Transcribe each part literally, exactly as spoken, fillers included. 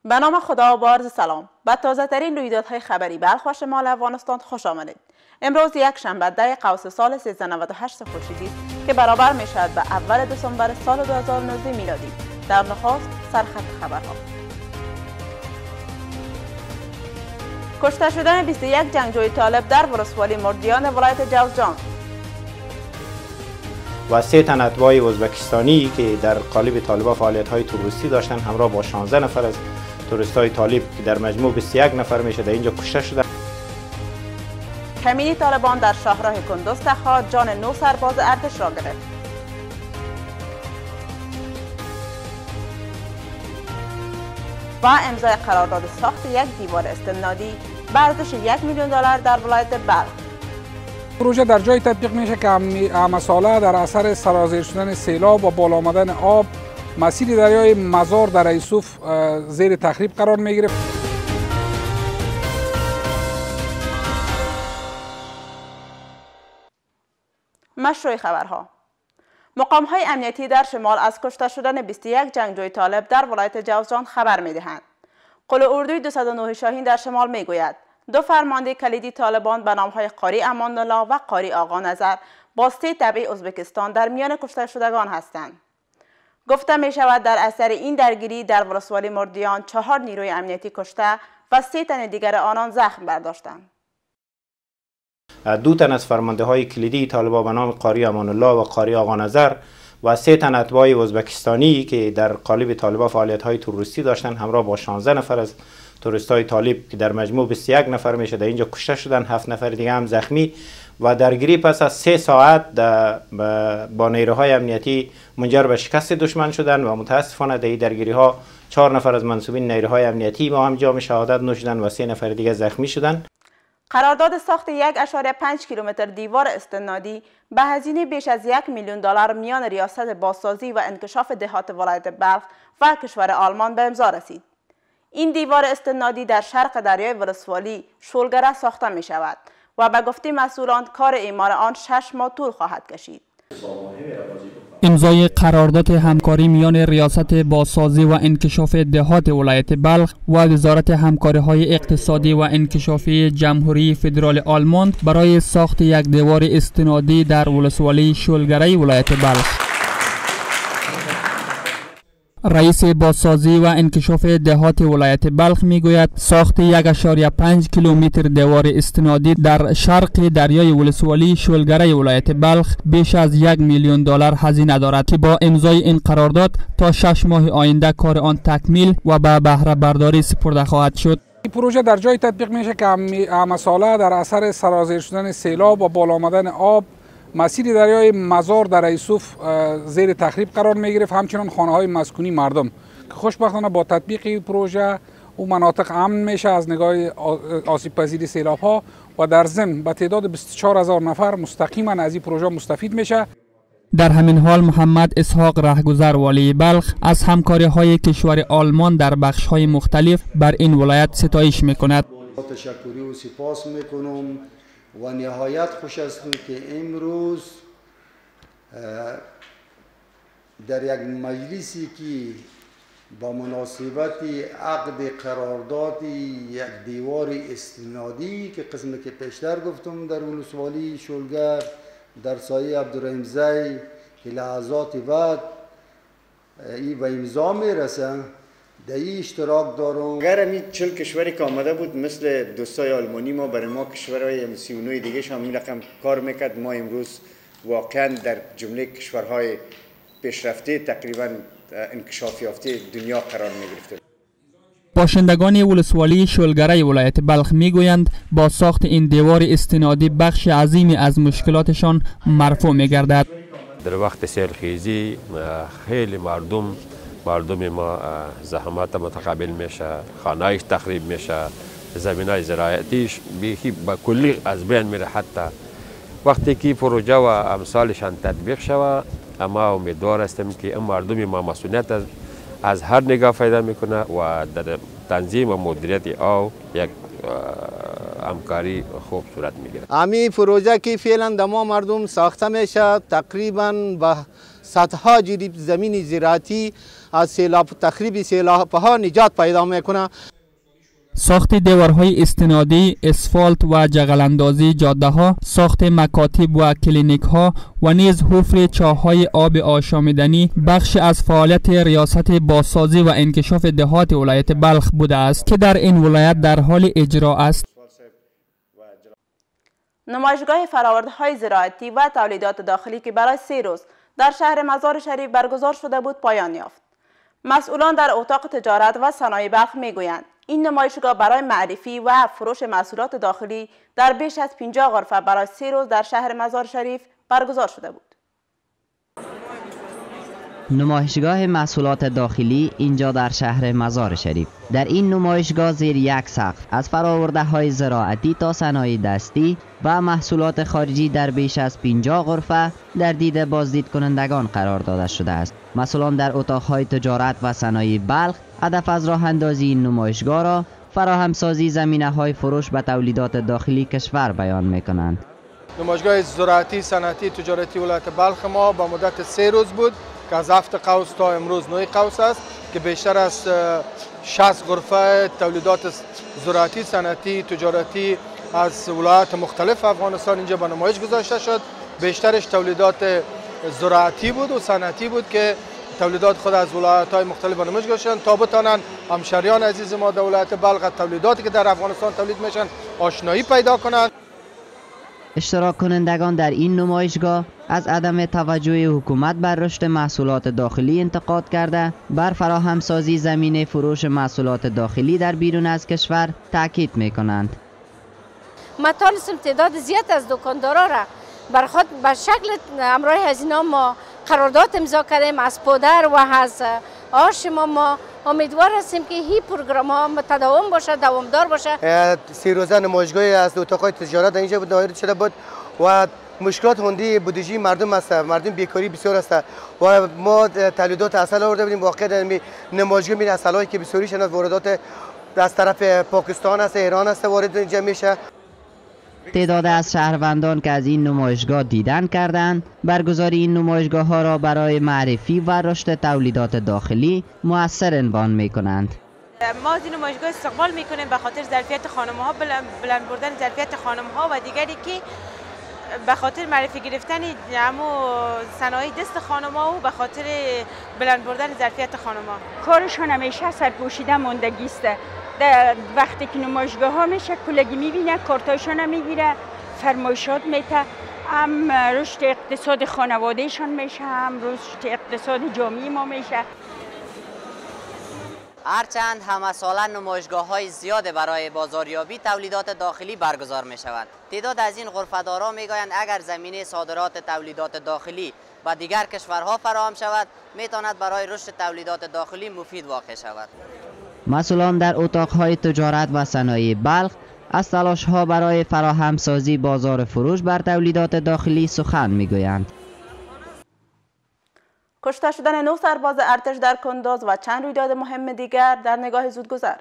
به نام خدا و عرض سلام. به تازه ترین رویدادهای خبری بلخ و شمال افغانستان خوش آمدید. امروز یک شنبه ده قوس سال سیصد و نود و هشت خورشیدی که برابر می شود به اول دسامبر سال دو هزار و نوزده میلادی. در نخست سرخط خبرها. کشته شدن بیست و یک جنگجوی طالب در ولسوالی مردیان ولایت جوزجان و سه تن اتباع ازبکستانی که در قالب طالبان فعالیت‌های تروریستی داشتند همراه با شانزده نفر از توریست‌های طالب که در مجموع بیست و یک نفر میشه در اینجا کشته شده. کمینی طالبان در شاهراه کندوز تخا جان نو سرباز ارتش را گرفت. و امضای قرارداد ساخت یک دیوار استنادی به ارزش یک میلیون دلار در ولایت بلخ. پروژه در جای تطبیق میشه که امساله در اثر سرازیر شدن سیلاب و بالا آمدن آب مسیر دریای مزار در یوسف زیر تخریب قرار میگیره. مشروع خبرها. مقام‌های امنیتی در شمال از کشته شدن بیست و یک جنگجوی طالب در ولایت جوزجان خبر می‌دهند. قل اردوی دویست و نه شاهین در شمال میگوید دو فرمانده کلیدی طالبان به نام‌های قاری امان الله و قاری آقا نظر با سه تبع ازبکستان در میان کشته شدگان هستند. گفته می شود در اثر این درگیری در ولسوالی مردیان چهار نیروی امنیتی کشته و سه تن دیگر آنان زخم برداشتند. دو تن از فرمانده های کلیدی طالبان به نام قاری امان الله و قاری آقا نظر و سه تن اتباع ازبکستانی که در قالب طالبان فعالیت های تروریستی داشتند همراه با شانزده نفر از توریست های طالب که در مجموع بیست و یک نفر میشه در اینجا کشته شدن، هفت نفر دیگه هم زخمی و درگیری پس از سه ساعت با نیروهای امنیتی منجر به شکست دشمن شدن و متاسفانه در این درگیری ها چهار نفر از منصوبین نیروهای امنیتی ما هم جام شهادت نوشیدن و سه نفر دیگه زخمی شدند. قرارداد ساخت یک و پنج کیلومتر دیوار استنادی به هزینه بیش از یک میلیون دلار میان ریاست بازسازی و انکشاف دهات ولایت بلخ و کشور آلمان به امضا رسید. این دیوار استنادی در شرق دریای ولسوالی شولگره ساخته می شود و به گفته مسئولان کار اعمار آن شش ماه طول خواهد کشید. امضای قرارداد همکاری میان ریاست بازسازی و انکشاف دهات ولایت بلخ و وزارت همکاری‌های اقتصادی و انکشافی جمهوری فدرال آلمان برای ساخت یک دیوار استنادی در ولسوالی شولگره ولایت بلخ. رئیس بازسازی و انکشاف دهات ولایت بلخ میگوید ساخت یک و پنج کیلومتر دیوار استنادی در شرق دریای ولسوالی شولگره ولایت بلخ بیش از یک میلیون دلار هزینه دارد که با امضای این قرارداد تا شش ماه آینده کار آن تکمیل و به بهره برداری سپرده خواهد شد. این پروژه در جای تطبیق میشه که امساله در اثر سرازیر شدن سیلاب و بالا آمدن آب مسیر دریای مزار در یوسف زیر تخریب قرار میگرفت، همچنان خانه های مسکونی مردم که خوشبختانه با تطبیق این پروژه او مناطق امن میشه از نگاه آسیب پذیری سیلاب ها و در ضمن به تعداد بیست و چهار هزار نفر مستقیما از این پروژه مستفید میشه. در همین حال محمد اسحاق رهگذر والی بلخ از همکاری های کشور آلمان در بخش های مختلف بر این ولایت ستایش میکند. تشکری و سپاس میکنم و نهایت خوش هستم که امروز در یک مجلسی که با مناسبت عقد قرارداد یک دیوار استنادی که قسمی که پیشتر گفتم در ولسوالی شولگر در سایه عبدالرحیم زی که لحظات بعد این به امضا میرسه در این اشتراک دارم. اگر همین چل کشوری که آمده بود مثل دوستای آلمانی ما برای ما کشورهای سی و نه دیگه هم این رقم کار میکرد، ما امروز واقعا در جمله کشورهای پیشرفته تقریبا انکشاف یافته دنیا قرار میگرفتیم. باشندگان ولسوالی شولگره ولایت بلخ میگویند با ساخت این دیوار استنادی بخش عظیمی از مشکلاتشان مرفوع میگردد. در وقت سیلخیزی خیلی مردم مردم ما زحمات متقابل میشه، خانهایش تخریب میشه، زمینای زراعتیش بیخی با کلی از بین میره. حتی وقتی که پروژه و امثالشان تطبیق شود اما امیدوار هستیم که این مردم ما مسئولیت از, از هر نگاه فایده میکنه و در تنظیم و مدیریت آب یک همکاری خوب صورت میگیره. امی پروژه که فعلا در ما مردم ساخته میشه تقریبا به صدها جریب زمین زراعتی از سیلاب تخریب سیلاب‌ها نجات پیدا میکنه. ساخت دیوارهای استنادی، اسفالت و جغلاندازی جاده ها، ساخت مکاتب و کلینیک ها و نیز حفر چاه‌های آب آشامیدنی بخش از فعالیت ریاست بازسازی و انکشاف دهات ولایت بلخ بوده است که در این ولایت در حال اجرا است. نمایشگاه فرآورده‌های زراعتی و تولیدات داخلی که برای سه روز در شهر مزار شریف برگزار شده بود پایان یافت. مسئولان در اتاق تجارت و صنایع بلخ میگویند این نمایشگاه برای معرفی و فروش محصولات داخلی در بیش از پنجاه غرفه برای سه روز در شهر مزار شریف برگزار شده بود. نمایشگاه محصولات داخلی اینجا در شهر مزار شریف. در این نمایشگاه زیر یک سقف از فراورده های زراعتی تا صنایع دستی و محصولات خارجی در بیش از پنجاه غرفه در دید بازدید کنندگان قرار داده شده است. مسئولان در اتاقهای تجارت و صنایع بلخ هدف از راه اندازی این نمایشگاه را فراهم سازی زمینه های فروش به تولیدات داخلی کشور بیان می کنند. نمایشگاه زراعتی، صنعتی، تجارتی ولایت بلخ ما با مدت سه روز بود که از هفت قوس تا امروز نه قوس است که بیشتر از شصت غرفه تولیدات زراعتی، صنعتی، تجارتی از ولایات مختلف افغانستان اینجا به نمایش گذاشته شد. بیشترش تولیدات زراعتی بود و صنعتی بود که تولیدات خود از ولایت‌های مختلف به نمایش گذاشتند تا بتانند همشهریان عزیز ما در ولایت بلخ تولیداتی که در افغانستان تولید میشن آشنایی پیدا کنند. اشتراک کنندگان در این نمایشگاه از عدم توجه حکومت بر رشد محصولات داخلی انتقاد کرده بر فراهم سازی زمینه فروش محصولات داخلی در بیرون از کشور تاکید می کنند. مطالب تعداد زیاد از دکاندارا را بر خود به شکل امرای هزینه ما قرارداد امضا کردیم از پودر و از آش ما. ما امیدوار هستیم که این پروگرام ها متداوم باشه، دوامدار باشه. سه روزه نمایشگاهی از اتاق‌های تجارت اینجا بود دایر شده بود و مشکلات هندی بودجه مردم است، مردم بیکاری بسیار است و ما تولیدات عسل آورده بودیم. واقعا در نمایشگاه می عسلایی که بسیاری شدن واردات از طرف پاکستان است، ایران است وارد اینجا میشه. تعداد از شهروندان که از این نمایشگاه دیدن کردند برگزاری این نمایشگاه ها را برای معرفی و رشد تولیدات داخلی مؤثر عنوان می کنند. ما از این نمایشگاه استقبال می کنیم به خاطر ظرفیت خانم ها، بلند بردن ظرفیت خانم ها و دیگری که به خاطر معرفی گرفتن همو صنایع دست خانم ها و به خاطر بلند بردن ظرفیت خانم ها. کارشان همیشه سرپوشیده ماندگی است. وقتی که نمایشگاه ها میشه کلگی میبینه، کارتایشان هم میگیره، فرمایشات میته، هم رشد اقتصاد خانوادهشان میشه، هم رشد اقتصاد جامعه ما میشه. هرچند همه ساله نمایشگاه های زیاد برای بازاریابی تولیدات داخلی برگزار می شود. تعداد از این غرفه‌داران می گویند اگر زمینه صادرات تولیدات داخلی و دیگر کشورها فراهم شود می تواند برای رشد تولیدات داخلی مفید واقع شود. مسئولان در اتاقهای تجارت و صنایع بلخ از تلاش‌ها برای فراهم سازی بازار فروش بر تولیدات داخلی سخن می‌گویند. کشته شدن نه سرباز ارتش در کندوز و چند رویداد مهم دیگر در نگاه زودگذر.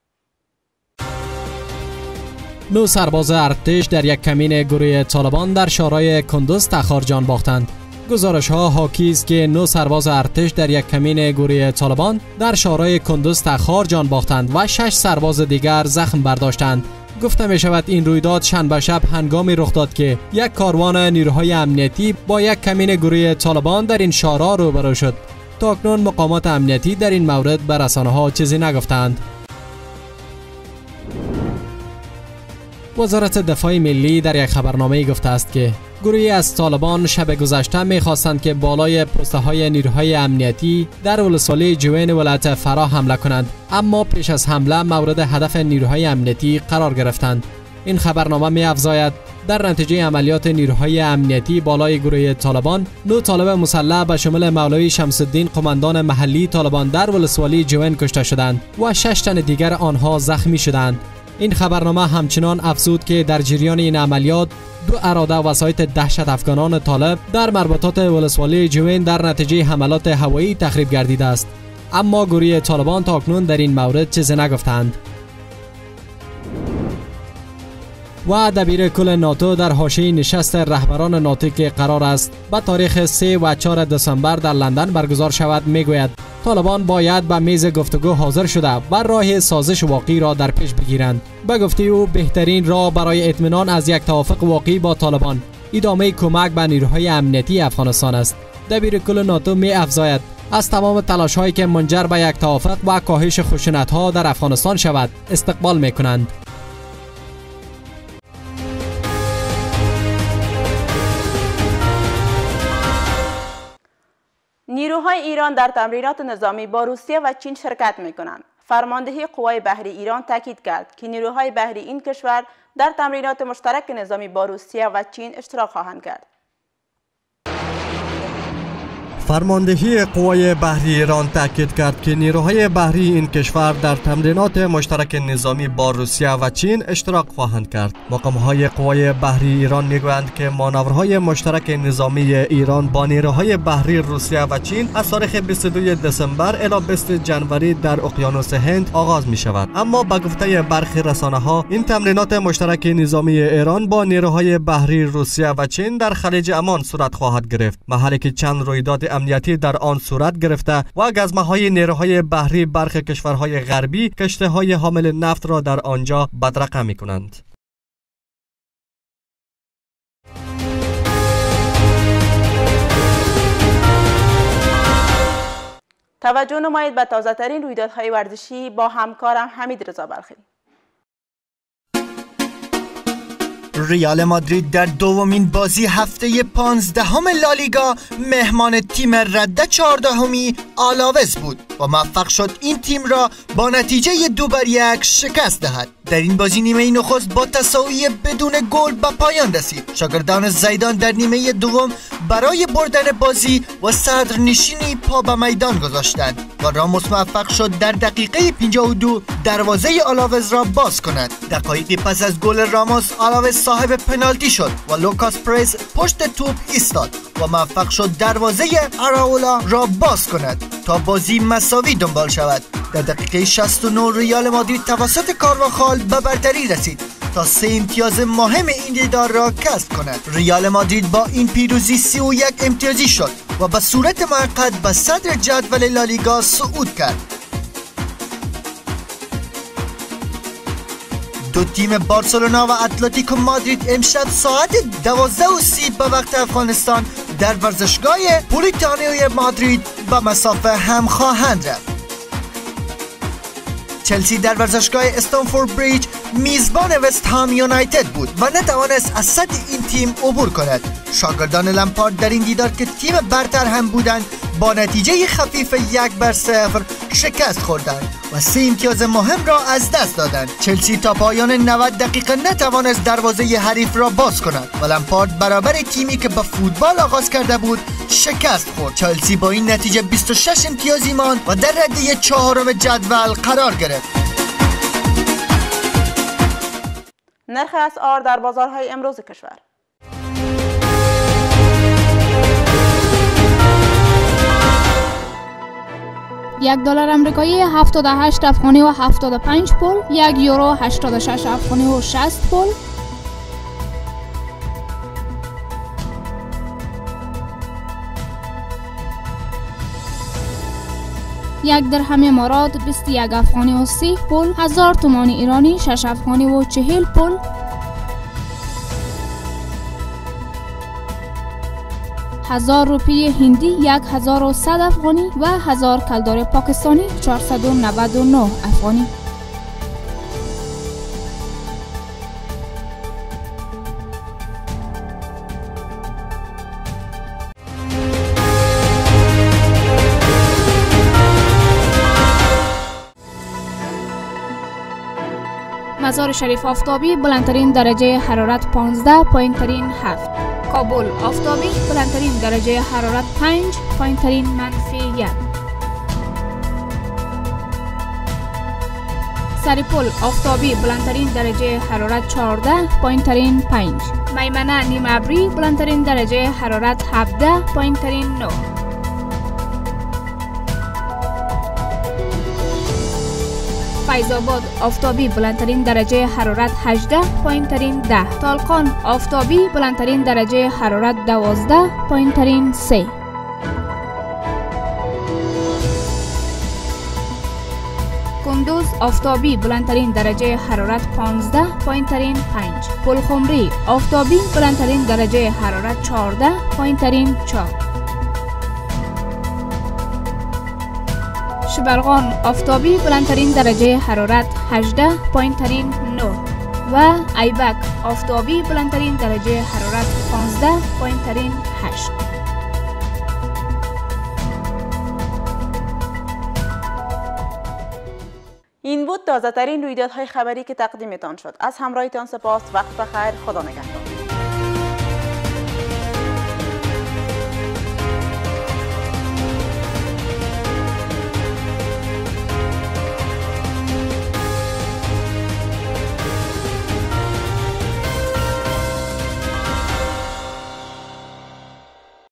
نه سرباز ارتش در یک کمین گروه طالبان در شورای کندوز تخار جان باختند. گزارش ها حاکی است که نه سرباز ارتش در یک کمین گروه طالبان در شورای کندوز تخار جان باختند و شش سرباز دیگر زخم برداشتند. گفته می شود این رویداد شنبه شب هنگامی رخ داد که یک کاروان نیروهای امنیتی با یک کمین گروه طالبان در این شورا روبرو شد. تاکنون مقامات امنیتی در این مورد به رسانه ها چیزی نگفتند. وزارت دفاع ملی در یک خبرنامه گفته است که گروهی از طالبان شب گذشته می‌خواستند که بالای پست‌های نیروهای امنیتی در ولسوالی جوین ولایت فرا حمله کنند، اما پیش از حمله مورد هدف نیروهای امنیتی قرار گرفتند. این خبرنامه می‌افزاید در نتیجه عملیات نیروهای امنیتی بالای گروه طالبان، نه طالب مسلح به شمول مولوی شمس الدین قماندان محلی طالبان در ولسوالی جوین کشته شدند و شش تن دیگر آنها زخمی شدند. این خبرنامه همچنان افزود که در جریان این عملیات دو اراده و سایت دهشت افغانان طالب در مربوطات ولسوالی جوین در نتیجه حملات هوایی تخریب گردیده است، اما گروه طالبان تاکنون در این مورد چیزی نگفتند. و دبیر کل ناتو در حاشیه نشست رهبران ناتو که قرار است به تاریخ سه و چهار دسامبر در لندن برگزار شود میگوید طالبان باید به میز گفتگو حاضر شده و راه سازش واقعی را در پیش بگیرند. به گفته او بهترین راه برای اطمینان از یک توافق واقعی با طالبان ادامه کمک به نیروهای امنیتی افغانستان است. دبیر کل ناتو می افزاید از تمام تلاش هایی که منجر به یک توافق و کاهش خشونت ها در افغانستان شود استقبال می کنند. نیروهای ایران در تمرینات نظامی با روسیه و چین شرکت می کنند. فرماندهی قوای بحری ایران تاکید کرد که نیروهای بحری این کشور در تمرینات مشترک نظامی با روسیه و چین اشتراک خواهند کرد. فرماندهی قوای بحری ایران تاکید کرد که نیروهای بحری این کشور در تمرینات مشترک نظامی با روسیه و چین اشتراک خواهند کرد. مقام‌های قوای بحری ایران میگویند که مانورهای مشترک نظامی ایران با نیروهای بحری روسیه و چین از تاریخ بیست و دو دسامبر الی بیست جنوری در اقیانوس هند آغاز می شود. اما به گفته برخی رسانه‌ها این تمرینات مشترک نظامی ایران با نیروهای بحری روسیه و چین در خلیج عمان صورت خواهد گرفت، محلی که چند رویداد امنیتی در آن صورت گرفته و گزمه‌های نیروهای بحری برخی کشورهای غربی کشتی‌های حامل نفت را در آنجا بدرقه می‌کنند. توجه نمایید به تازه‌ترین رویدادهای ورزشی با همکارم حمید رضا بلخی. ریال مادرید در دومین بازی هفته پانزدهم لالیگا مهمان تیم رده چهاردهمی آلاوز بود و موفق شد این تیم را با نتیجه دو بر یک شکست دهد. در این بازی نیمه نخست با تساوی بدون گل به پایان رسید. شاگردان زیدان در نیمه دوم برای بردن بازی و صدرنشینی پا به میدان گذاشتند و راموس موفق شد در دقیقه پنجاه و دو دروازه آلاوز را باز کند. دقایقی پس از گل راموس آلاوز صاحب پنالتی شد و لوکاس پریز پشت توپ ایستاد و موفق شد دروازه اراولا را باز کند تا بازی مساوی دنبال شود. در دقیقه شصت و نه ریال مادرید توسط کارواخال به برتری رسید تا سه امتیاز مهم این دیدار را کسب کند. ریال مادرید با این پیروزی سی و یک امتیازی شد و به صورت موقت به صدر جدول لالیگا صعود کرد. دو تیم بارسلونا و اتلتیکو مادرید امشب ساعت دوازده و سی به وقت افغانستان در ورزشگاه پولیتانیوی مادرید به مسافه هم خواهند رفت. چلسی در ورزشگاه استنفورد بریج میزبان وست هام یونایتد بود و نتوانست از سد این تیم عبور کند. شاگردان لمپارد در این دیدار که تیم برتر هم بودند با نتیجه خفیف یک بر صفر شکست خوردند و سه امتیاز مهم را از دست دادند. چلسی تا پایان نود دقیقه نتوانست دروازه حریف را باز کند و لمپارد برابر تیمی که به فوتبال آغاز کرده بود شکست خورد. چلسی با این نتیجه بیست و شش امتیازی ماند و در رده چهارم جدول قرار گرفت. نرخ اسعار در بازارهای امروز کشور. یک دلار امریکایی هفتاد و هشت افغانی و هفتاد و پنج پول، یک یورو هشتاد و شش افغانی و شصت پول، یک درهم امارات بیست و یک افغانی و سی پول، هزار تومان ایرانی شش افغانی و چهل پول، هزار روپیه هندی یک هزار و صد افغانی و هزار کلدار پاکستانی چهارصد و نود و نه افغانی. مزار شریف آفتابی بلندترین درجه حرارت پانزده، پایینترین هفت. کابل آفتابی بلندترین درجه حرارت پنج، پایینترین منفی یک. سریپل آفتابی بلندترین درجه حرارت چهارده، پایینترین پنج. میمنه نیم ابری بلندترین درجه حرارت هفده، پایینترین نه. فیض‌آباد آفتابی بلندترین درجه حرارت هجده پایین ترین ده. تالقان آفتابی بلندترین درجه حرارت دوازده پایین ترین سه. کندوز آفتابی بلندترین درجه حرارت پانزده پایین ترین پنج. پلخمری آفتابی بلندترین درجه حرارت چهارده پایین ترین چهار. شبرغان آفتابی بلندترین درجه حرارت هجده پایین ترین نه و ایبک آفتابی بلندترین درجه حرارت پانزده پایین ترین هشت. این بود تازه ترین رویدادهای خبری که تقدیمتان شد. از همراهیتان سپاس. وقت بخیر. خدا نگهدار.